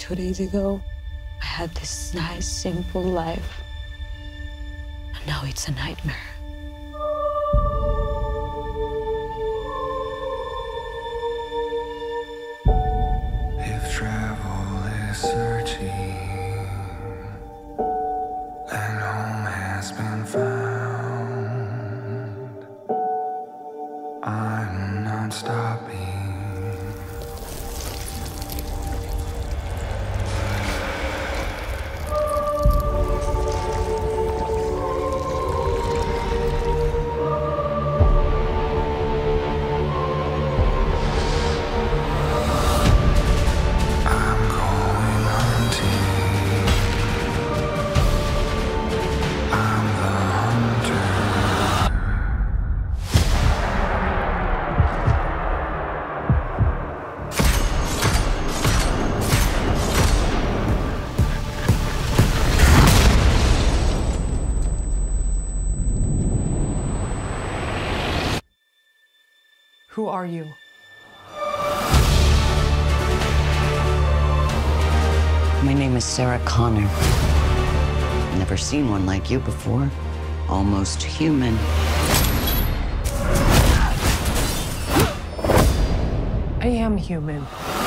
2 days ago, I had this nice, simple life. And now it's a nightmare. If travel is searching and home has been found, I'm not stopping. Who are you? My name is Sarah Connor. Never seen one like you before. Almost human. I am human.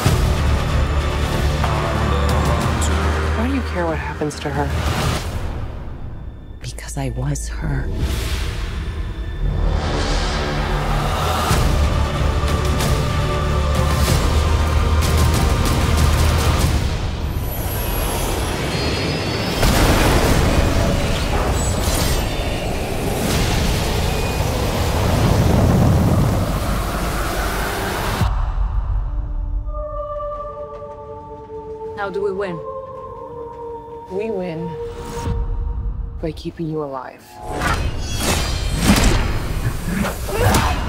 Why do you care what happens to her? Because I was her. How do we win? We win by keeping you alive.